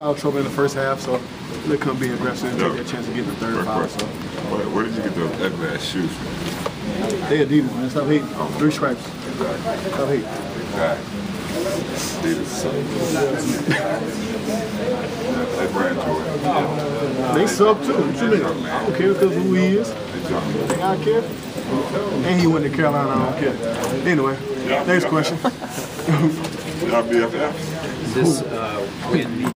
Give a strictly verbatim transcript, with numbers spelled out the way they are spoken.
Foul trouble in the first half, so they couldn't be aggressive and take their chance of getting the third foul. So. Where did you get those ugly ass shoes from? They Adidas, man. Stop hating. Oh. Three stripes. Exactly. Stop hating. Exactly. Adidas suck. They brand Jordan. They suck too. What you mean? I don't care because of who he is. Think I care? And he went to Carolina. I don't care. Anyway, next question. Y'all B F F? This uh, win